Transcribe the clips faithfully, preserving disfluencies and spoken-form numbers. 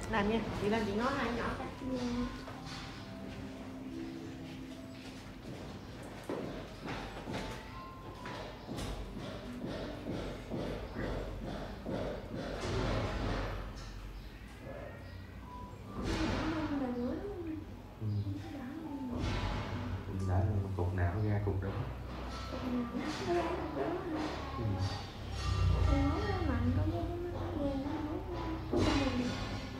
Làm nha, chị lên chị nói hai nhỏ cái. Dạ. Đã cục nào nó ra cục đó. Cục nào nó ra cục đó. Ừ. Thì máu nó mạnh có cái nó ghê nó máu trong mình.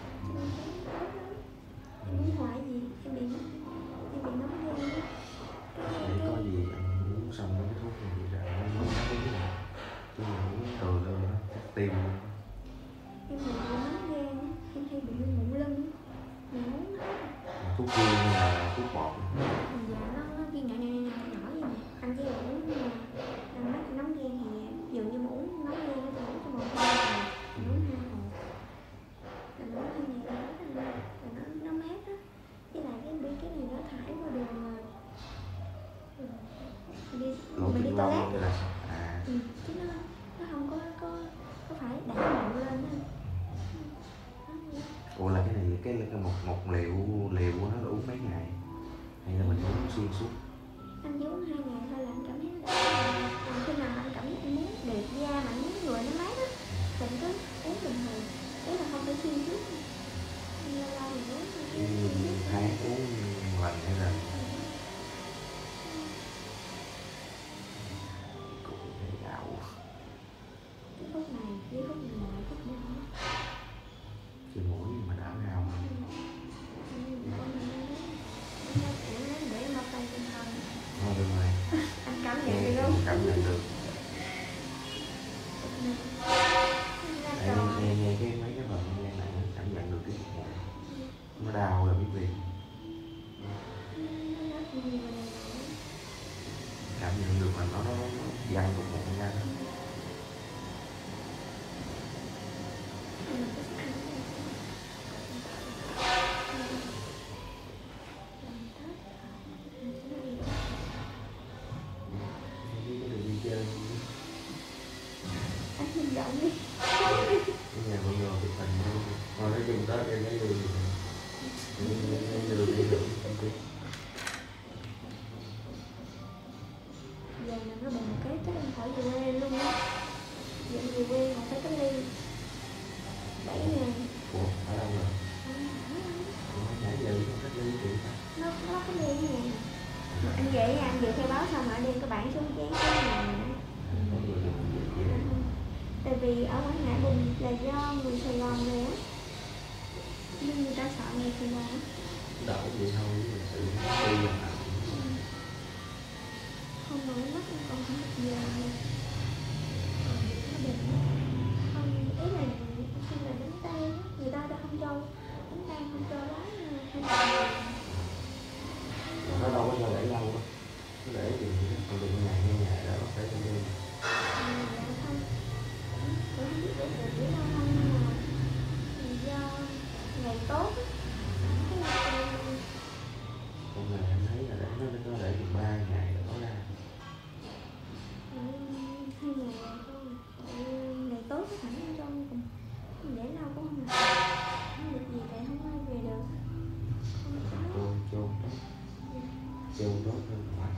Em muốn hoại gì em bị em bị nóng ghê đó. Để có gì anh uống xong mấy cái thuốc này thì ra nó mới đáp ứng rồi. Chứ mà uống từ từ nó chắc tim luôn. Em bị nóng ghê đó. Em hay bị mụn lưng. Mình muốn hết. Thuốc viên hay là thuốc bột? Dạ nó nó viên nhỏ nhỏ nhỏ nhỏ vậy nè. Anh chỉ uống nhưng mà anh mắc nóng ghen thì dường như mà uống nóng ghen nó uống cho một hai ngày, uống hai hộp. Rồi nó hai ngày đó rồi nó nó mát á. Với lại cái bi cái này nó thải vào đường mà đi mình đi toilet á. À. Ừ, chứ nó nó không có có có phải đẩy mụn lên á. Ủa là cái này cái, cái một một liều liều của nó là uống mấy ngày hay là mình uống xuyên suốt? Anh chỉ uống hai ngày thôi là anh cảm thấy đã. Còn khi nào anh cảm thấy anh muốn đẹp da mà anh muốn người nó mát á thì anh cứ uống bình thường. Ý là không phải xuyên suốt. Lâu lâu mình uống Ừ, tháng uống lần hay là cũng thấy gạo. cái phút này với phút này là phút đó. Cái mũi mà đảo gạo mà. Để em bao tay trên thân. Thôi được rồi. Anh cảm nhận được không? Cảm nhận được. Để nghe, nghe cái mấy cái phần nghe này cảm nhận được cái mũi nó đau là biết liền. Cảm nhận được là nó nó văng một một ra đó. Anh nhìn rộng đi. Cái nhà mọi người chụp hình luôn. Thôi nói chung Tết em lấy đường lấy đường đi được không biết. Giờ là nó bùng cái chắc em khỏi về quê luôn á. Giờ về quê mà phải cách ly bảy ngày. Ủa, ở đâu rồi? Ủa, nãy giờ không cách ly chuyện sao? Nó nó cách ly cái này. Anh về nha, anh về khai báo xong rồi đem cái bản xuống chén cái này nữa. Tại vì ở Quảng Ngãi bùng là do người Sài Gòn về á. Nhưng người ta sợ người Sài Gòn á. Đậu vậy thôi, mình tự đi vào nào. Không nổi mắt còn không được giờ này. Nó bệnh. Không, ý là khi là đánh tay á, người ta đã không cho đánh tay không cho lái hai ngày. Nó đâu có cho để lâu đâu. Nó để thì còn được ngày hai ngày đã có thể đi đi. Dạ không. Tôi không biết để được biết đâu không nhưng mà do ngày tốt á. Con này em thấy là để nó nó để được ba ngày rồi nó ra. Hai ngày thôi. Ngày tốt có thẳng ở trong cùng. Để lâu cũng không được. Không được gì tại không ai về được. Chôn chôn chôn tốt hơn quá.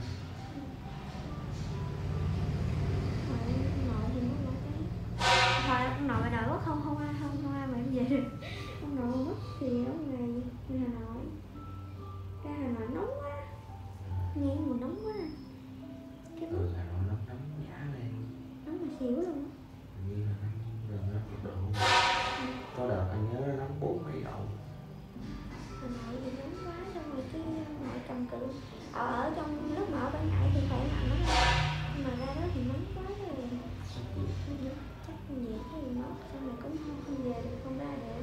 Nội thì nó mất cái. Hồi ông nội bà nội mất không không ai không không ai mà em về được. Ông nội mất thì ở ngoài Hà Nội. Ra Hà Nội nóng quá. Nghe mùi nóng quá. Cái Ừ, Hà Nội nóng nóng giá lên. nóng mà xỉu luôn á. Như là nóng gần năm chục độ. Có đợt anh nhớ nó nóng bốn mấy độ. Hà Nội thì nóng quá xong rồi cái nội cầm cự. Ở, ở trong lúc mà ở Quảng Ngãi thì khỏe mạnh lắm. Nhưng mà ra đó thì nóng quá rồi. Chắc nhiệt hay gì mất xong rồi cũng không, không về được, không ra được.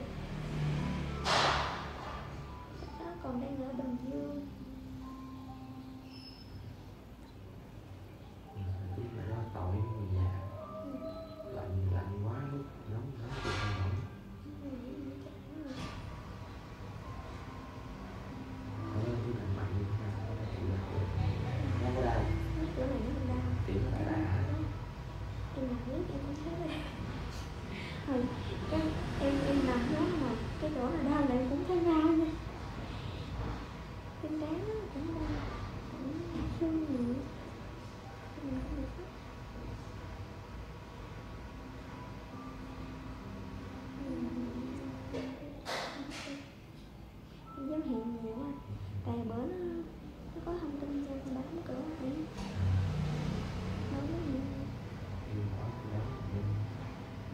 Chắc đó còn đang ở Bình Dương. Biết là đó tội với người già.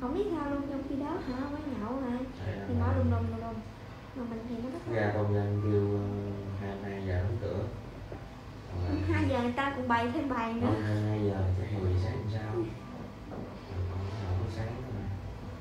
không biết sao luôn, trong khi đó hả quán nhậu hả Đấy, thì mở đùng đùng đùng đùng mà mình thì nó rất ra công nhân kêu hai hai giờ đóng cửa. hai giờ người ta cũng bày thêm bài nữa. Không, hai giờ chắc mười sáng làm sao? Không có sáng nữa mà.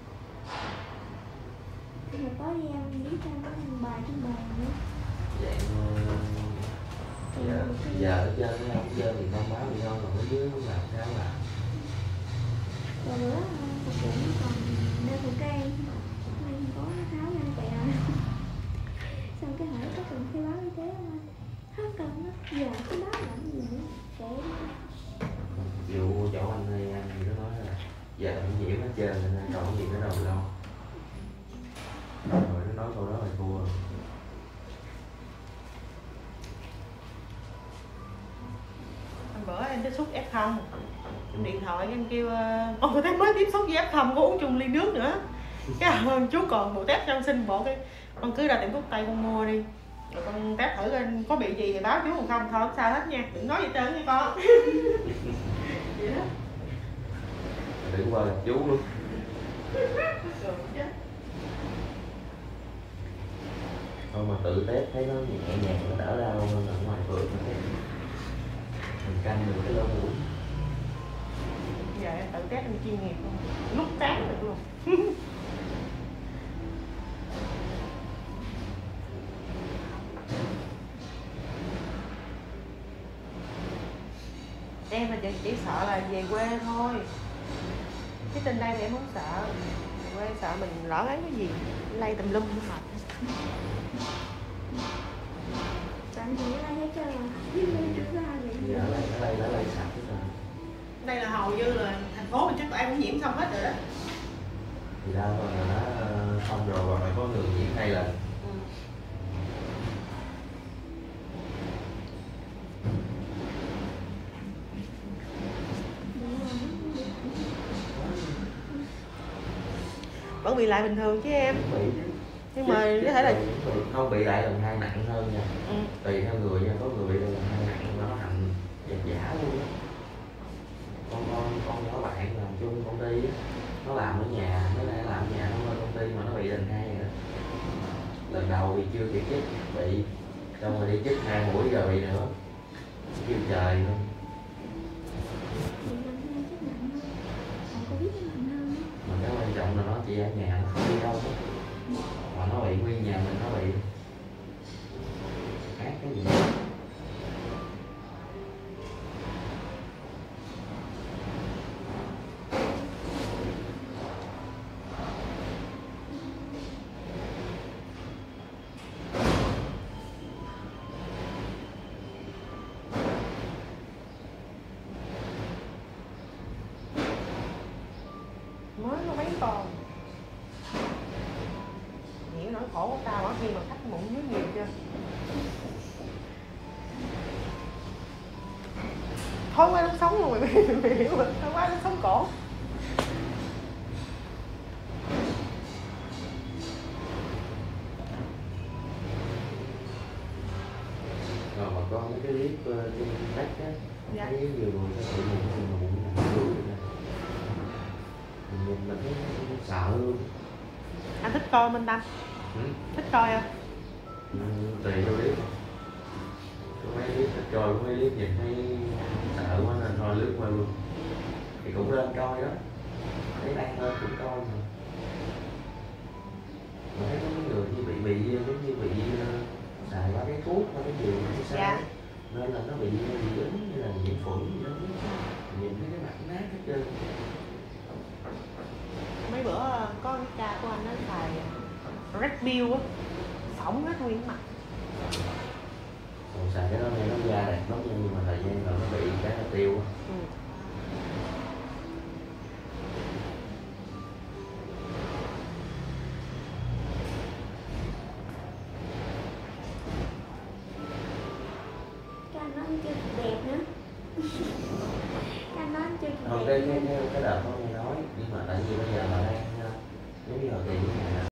Nhưng mà tối đi ăn biết cho nó thêm bài thêm bài nữa. Dạng giờ giờ ở trên nó không chơi thì thông báo thì thôi, còn ở dưới làm sao làm. Rồi bữa thực hiện nó còn đeo khẩu trang, nay không có nó tháo ra tè. Xong cái hỏi có cần khai báo y tế không? Không cần đó, giờ cái đó làm gì nữa, kệ Vụ chỗ anh ơi, anh thì nó nói là giờ không nhiễm hết trơn nên còn gì nữa đâu đâu. Rồi nó nói câu đó là thua. Bữa em tiếp xúc ép không, em điện thoại em kêu ông người ta mới tiếp xúc với ép không có uống chung ly nước nữa, cái ơn chú còn bộ test cho con xin bộ cái con cứ ra tiệm thuốc tây con mua đi rồi con test thử coi có bị gì thì báo chú, còn không thôi không sao hết nha, đừng nói gì trơn nha con. Vậy đó. Đừng qua gặp chú luôn. Thôi mà tự test thấy nó nhẹ nhàng nó đỡ đau hơn ở ngoài phường mình canh được cái lỗ mũi. Giờ em tự test em chuyên nghiệp luôn, lúc sáng được luôn. Em là chỉ, chỉ sợ là về quê thôi, cái trên đây thì em không sợ, về quê sợ mình lỡ ấy cái gì lây tùm lum nó mệt. Bạn thì nó lấy hết trơn rồi, nhưng mà được ra vậy. Giờ ở đây, ở đây, ở đây sạch hết rồi. Đây là hầu như là thành phố mình chắc tụi em cũng nhiễm xong hết rồi đó. Thì đa phần là nó xong rồi và phải có người nhiễm hai lần. Ừ. Vẫn bị lại bình thường chứ em. Bị. Nhưng mà có thể là không bị lại lần hai nặng hơn nha. ừ. Tùy theo người nha, có người bị lần hai nặng nó thành giả giả luôn á. Con con con nhỏ bạn làm chung công ty á, nó làm ở nhà, nó lại làm ở nhà nó lên công ty mà nó bị lần hai rồi đó. Lần đầu thì chưa kịp chích bị, xong rồi đi chích hai mũi giờ bị nữa, kêu trời luôn. Mà cái quan trọng là nó chỉ ở nhà, nó không đi đâu hết. Mà nó bị nguyên nhà mình nó bị ác cái gì. Mới có mấy con hiểu nỗi khổ của tao ở khi mà khách mụn dưới nhiều chưa. Thói quá nó sống luôn mày, mày hiểu rồi, thói quá nó sống cổ. Rồi mà có mấy cái clip uh, trên cách á, Dạ. thấy nhiều người có thể mụn thì mà mụn nằm dưới vậy nè. Mình nhìn mình thấy sợ luôn. Anh thích coi Minh Tâm? Ừ. Thích coi không? Ừ, tùy theo clip. Có mấy clip thích coi, có mấy clip nhìn thấy sợ quá nên thôi lướt qua luôn. Thì cũng lên coi đó. Thấy đăng lên cũng coi mà. Mà thấy có mấy người như bị bị giống như bị uh, xài qua cái thuốc qua cái gì hay sao. Dạ. Nên là nó bị bị dính như là nhiễm khuẩn gì đó. Nhìn thấy cái mặt nát hết trơn. Mấy bữa có cái cha của anh nó xài Red Bull á, phỏng hết nguyên mặt. Còn xài cái đó nghe nó da đẹp lắm nhưng mà thời gian rồi nó bị cái là tiêu á. Ừ. Cái anh nói anh chưa đẹp nữa. Cái anh nói anh chưa Còn đẹp cái nữa. cái cái, cái đợt nó nghe nói nhưng mà tại vì bây giờ mà đang giống như là tiền nhà